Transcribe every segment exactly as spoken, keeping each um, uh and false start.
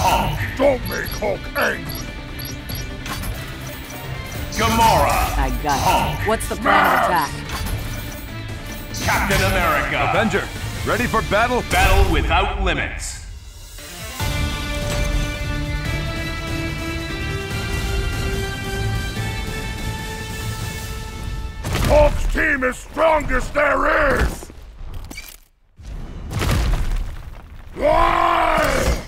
Hulk. Don't make Hulk angry. Gamora. I got Hulk. it. What's the plan of attack? Captain America. Avenger, ready for battle? Battle without limits. Hulk's team is strongest there is! Why?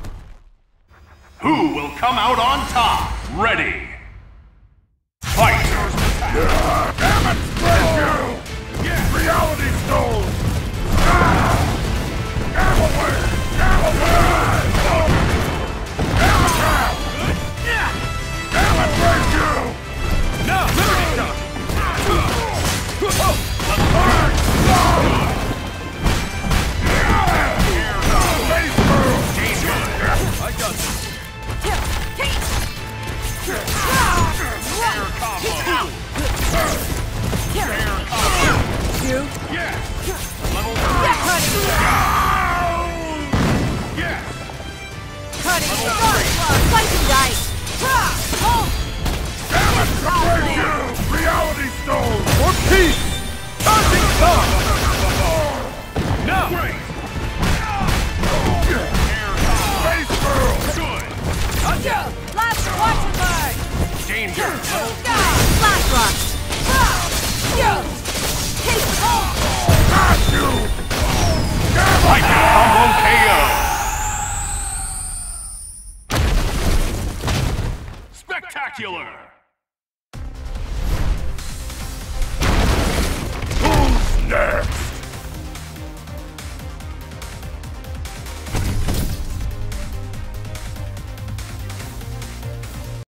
Who will come out on top? Ready. Fight! Damn it, spread you! Reality stone! Ah! Get away! Get away! Damn it, Cap! Damn it, break you! No! Liberty shot! I got this. Air combo. Air combo. You? Yes. Level three. Yes. Cut it! Slice and dice! Oh! Damn it, break you! Reality stone! For peace! Charging thought! No! Great. Space Girl! Good. Last watch and burn! Danger. Level Flash rock! Take hold! Got you! Damn Like a combo K O. Spectacular.